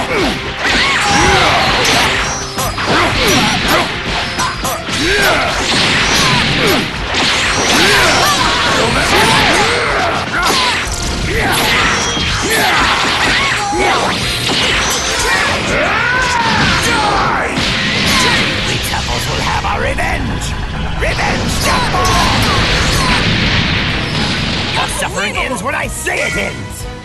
We Tuffles will have our revenge! Revenge, Tuffles! Your suffering ends when I say it ends!